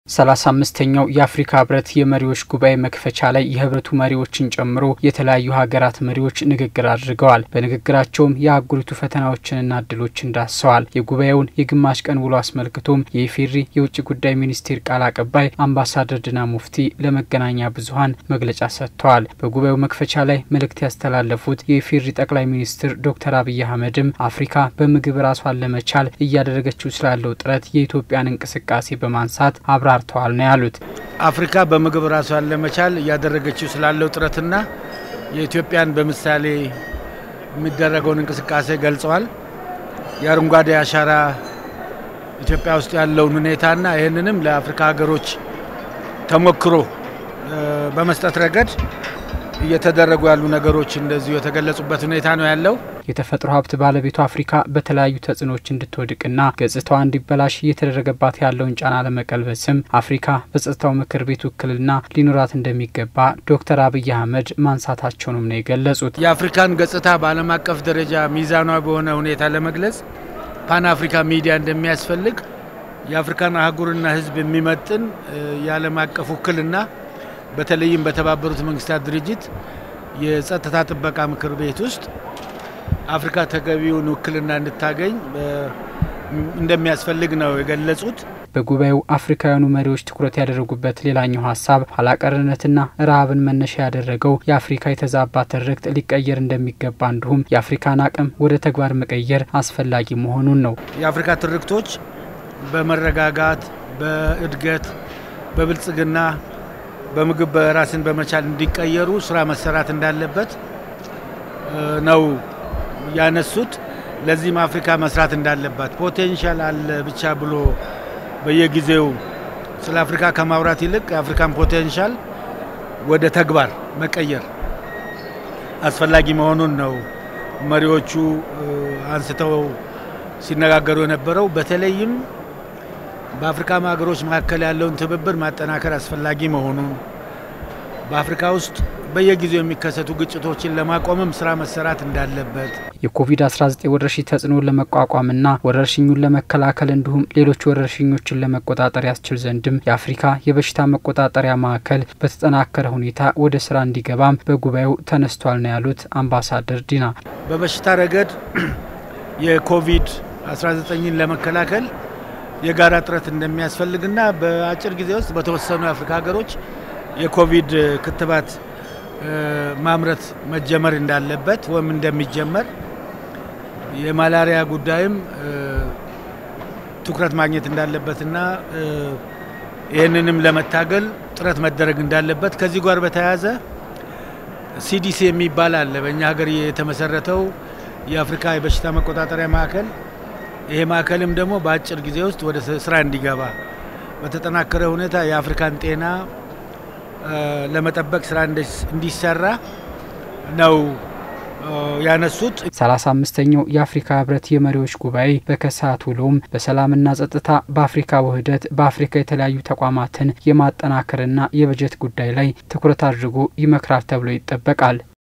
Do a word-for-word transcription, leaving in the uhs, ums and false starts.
ሰላሳ አምስተኛው የአፍሪካ ህብረት የመሪዎች ጉባኤ መክፈቻ ላይ የህብረቱ መሪዎችን ጨምሮ የተለያዩ ሀገራት መሪዎች ንግግር አድርገዋል። በንግግራቸውም የአህጉሪቱ ፈተናዎችንና እድሎችን ዳሰዋል። የጉባኤውን የግማሽ ቀን ውሎ አስመልክቶም የኢፌዴሪ የውጭ ጉዳይ ሚኒስቴር ቃል አቀባይ አምባሳደር ዲና ሙፍቲ ለመገናኛ ብዙሃን መግለጫ ሰጥተዋል። በጉባኤው መክፈቻ ላይ መልእክት ያስተላለፉት የኢፌዴሪ ጠቅላይ ሚኒስትር ዶክተር አብይ አህመድም አፍሪካ በምግብ ራሷን ለመቻል እያደረገችው ስላለው ጥረት የኢትዮጵያን እንቅስቃሴ በማንሳት አብራ ተዋል ነው ያሉት። አፍሪካ በምግብ ራሷን ለመቻል ያደረገችው ስላለው ጥረትና የኢትዮጵያን በምሳሌ የሚደረገውን እንቅስቃሴ ገልጸዋል። የአረንጓዴ አሻራ ኢትዮጵያ ውስጥ ያለው ሁኔታና ይሄንንም ለአፍሪካ ሀገሮች ተሞክሮ በመስጠት ረገድ እየተደረጉ ያሉ ነገሮች እንደዚሁ የተገለጹበት ሁኔታ ነው ያለው። የተፈጥሮ ሀብት ባለቤቱ አፍሪካ በተለያዩ ተጽዕኖዎች እንድትወድቅና ገጽታዋ እንዲበላሽ እየተደረገባት ያለውን ጫና ለመቀልበስም አፍሪካ በጸጥታው ምክር ቤት ውክልና ሊኖራት እንደሚገባ ዶክተር አብይ አህመድ ማንሳታቸውንም ነው የገለጹት። የአፍሪካን ገጽታ በዓለም አቀፍ ደረጃ ሚዛናዊ በሆነ ሁኔታ ለመግለጽ ፓን አፍሪካ ሚዲያ እንደሚያስፈልግ የአፍሪካን አህጉርና ሕዝብ የሚመጥን የዓለም አቀፍ ውክልና በተለይም በተባበሩት መንግስታት ድርጅት የጸጥታ ጥበቃ ምክር ቤት ውስጥ አፍሪካ ተገቢውን ውክልና እንድታገኝ እንደሚያስፈልግ ነው የገለጹት። በጉባኤው አፍሪካውያኑ መሪዎች ትኩረት ያደረጉበት ሌላኛው ሀሳብ ኋላቀርነትና ረሃብን መነሻ ያደረገው የአፍሪካ የተዛባ ትርክት ሊቀየር እንደሚገባ እንዲሁም የአፍሪካን አቅም ወደ ተግባር መቀየር አስፈላጊ መሆኑን ነው። የአፍሪካ ትርክቶች በመረጋጋት በእድገት በብልጽግና በምግብ በራስን በመቻል እንዲቀየሩ ስራ መሰራት እንዳለበት ነው ያነሱት። ለዚህም አፍሪካ መስራት እንዳለባት ፖቴንሻል አለ ብቻ ብሎ በየጊዜው ስለ አፍሪካ ከማውራት ይልቅ የአፍሪካን ፖቴንሻል ወደ ተግባር መቀየር አስፈላጊ መሆኑን ነው መሪዎቹ አንስተው ሲነጋገሩ የነበረው። በተለይም በአፍሪካ ሀገሮች መካከል ያለውን ትብብር ማጠናከር አስፈላጊ መሆኑን በአፍሪካ ውስጥ በየጊዜው የሚከሰቱ ግጭቶችን ለማቆምም ስራ መሰራት እንዳለበት የኮቪድ አስራ ዘጠኝ ወረርሽኝ ተጽዕኖን ለመቋቋምና ወረርሽኙን ለመከላከል እንዲሁም ሌሎች ወረርሽኞችን ለመቆጣጠር ያስችል ዘንድም የአፍሪካ የበሽታ መቆጣጠሪያ ማዕከል በተጠናከረ ሁኔታ ወደ ስራ እንዲገባም በጉባኤው ተነስቷል ነው ያሉት አምባሳደር ዲና። በበሽታ ረገድ የኮቪድ አስራ ዘጠኝን ለመከላከል የጋራ ጥረት እንደሚያስፈልግና በአጭር ጊዜ ውስጥ በተወሰኑ የአፍሪካ ሀገሮች የኮቪድ ክትባት ማምረት መጀመር እንዳለበት ወይም እንደሚጀመር የማላሪያ ጉዳይም ትኩረት ማግኘት እንዳለበትና ይህንንም ለመታገል ጥረት መደረግ እንዳለበት ከዚህ ጋር በተያያዘ ሲዲሲ የሚባል አለ በእኛ ሀገር የተመሰረተው የአፍሪካ የበሽታ መቆጣጠሪያ ማዕከል። ይሄ ማዕከልም ደግሞ በአጭር ጊዜ ውስጥ ወደ ስራ እንዲገባ በተጠናከረ ሁኔታ የአፍሪካን ጤና ለመጠበቅ ስራ እንዲሰራ ነው ያነሱት። ሰላሳ አምስተኛው የአፍሪካ ህብረት የመሪዎች ጉባኤ በከሰዓት ውሎም በሰላምና ጸጥታ፣ በአፍሪካ ውህደት፣ በአፍሪካ የተለያዩ ተቋማትን የማጠናከርና የበጀት ጉዳይ ላይ ትኩረት አድርጎ ይመክራል ተብሎ ይጠበቃል።